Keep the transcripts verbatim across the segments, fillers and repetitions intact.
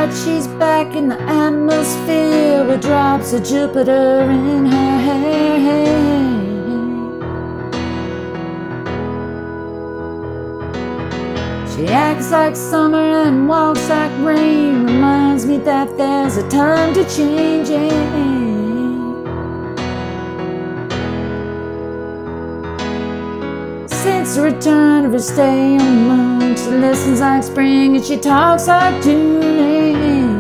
that she's back in the atmosphere with drops of Jupiter in her hair. She acts like summer and walks like rain, reminds me that there's a time to change it. Since the return of her stay on the moon, she listens like spring and she talks like June.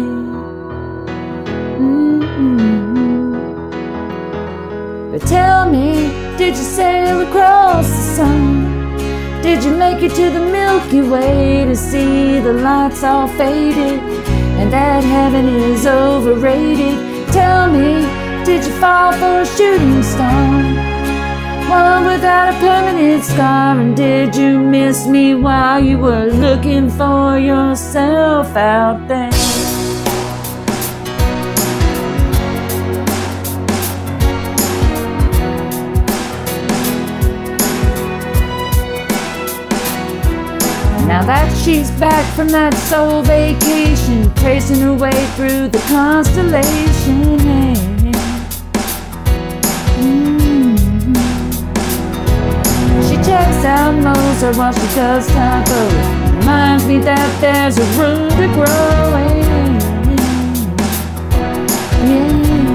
Mm-hmm. But tell me, did you sail across the sun? Did you make it to the Milky Way to see the lights all faded and that heaven is overrated? Tell me, did you fall for a shooting star, one without a permanent scar? And did you miss me while you were looking for yourself out there? Now that she's back from that soul vacation, tracing her way through the constellation. Mm-hmm. She checks out Mozart while she does tacos. Reminds me that there's a room to grow in. Yeah.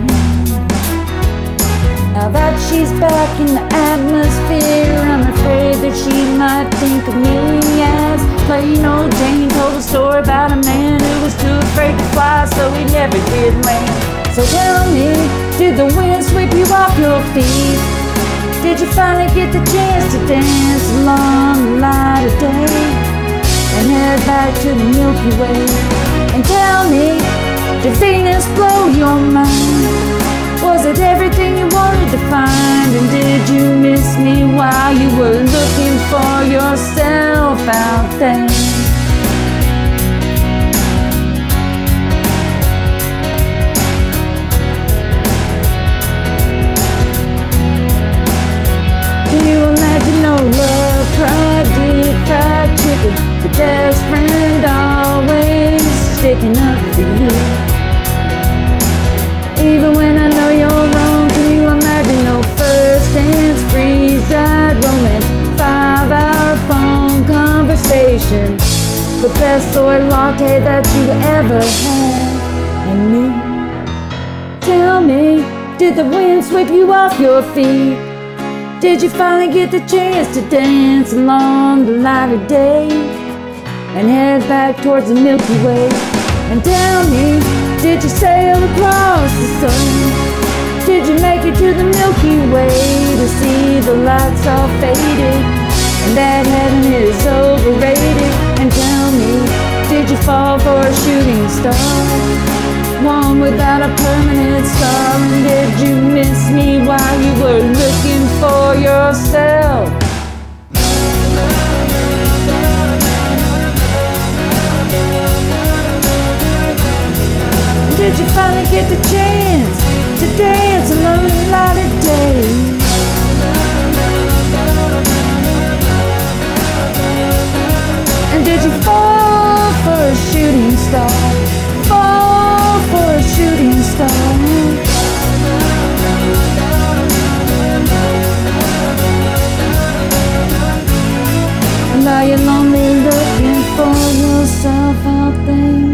Now that she's back in the atmosphere, I'm afraid that she might think of me as plain old Jane. Told a story about a man who was too afraid to fly, so he never did land. So tell me, did the wind sweep you off your feet? Did you finally get the chance to dance along the light of day and head back to the Milky Way? And tell me, did Venus blow your mind? Was it everything you wanted to find? And did you miss me while you were looking for yourself out there? Can you imagine no love, pride, deep fried chicken, the best friend always sticking up for you? Even when I know you're wrong, can you imagine no first dance, freeze-dried romance, five-hour phone conversation, the best soy latte that you ever had? And me, tell me, did the wind sweep you off your feet? Did you finally get the chance to dance along the light of day and head back towards the Milky Way? And tell me, did you sail across the sun? Did you make it to the Milky Way to see the lights all faded and that heaven is overrated? And tell me, did you fall for a shooting star, one without a permanent scar? And did you miss me while you were looking for yourself? Did you finally get the chance to dance along the light of day? And did you fall for a shooting star, fall for a shooting star? And are you lonely looking for yourself out there?